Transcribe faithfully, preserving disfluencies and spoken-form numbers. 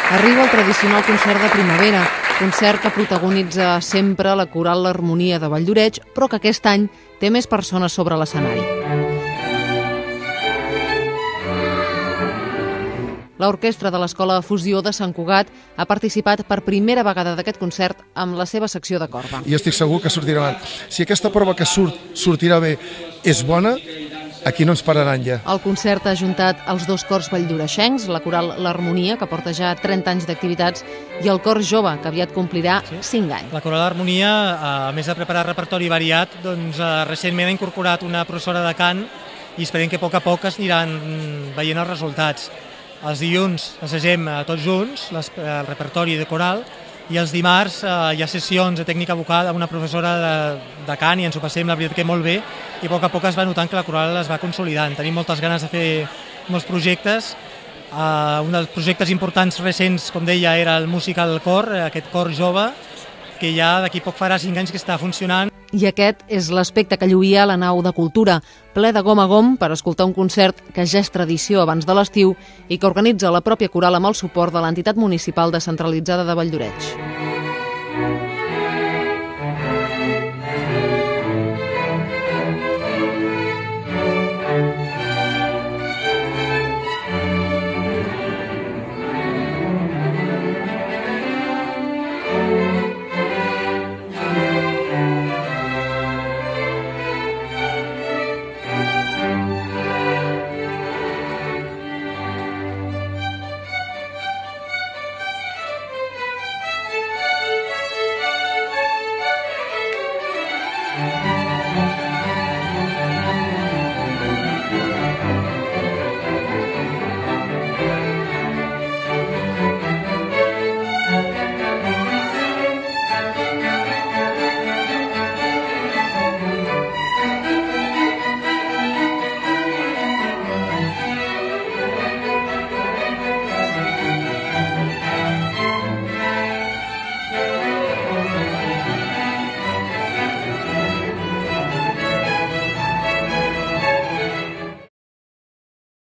Arriba el tradicional concert de primavera, concert que protagonitza sempre la coral L'Harmonia de Valldoreix, però que aquest any té més persones sobre l'escenari. L'orquestra de l'Escola Fusió de Sant Cugat ha participat per primera vegada d'aquest concert amb la seva secció de corda. I estic segur que sortirà avant. Si aquesta prova que surt sortirà bé és bona, aquí no ens pararan ja. El concert ha ajuntat els dos cors valldoreixencs, la coral L'Harmonia, que porta ja trenta anys d'activitats, i el cor jove, que aviat complirà cinc anys. La coral L'Harmonia, a més de preparar repertori variat, doncs, recentment ha incorporat una professora de cant i esperem que a poc a poc es aniran veient els resultats. Els dilluns assagem tots junts el repertori de coral i els dimarts hi ha sessions de tècnica vocal amb una professora de, de cant i ens ho passem, la veritat que molt bé, i a poc a poc es va notant que la coral es va consolidant. Tenim moltes ganes de fer molts projectes. Uh, un dels projectes importants recents, com deia, era el musical cor, aquest cor jove, que ja d'aquí poc farà cinc anys que està funcionant. I aquest és l'aspecte que lluïa la nau de cultura, ple de gom a gom per escoltar un concert que ja és tradició abans de l'estiu i que organitza la pròpia coral amb el suport de l'entitat municipal descentralitzada de Valldoreix.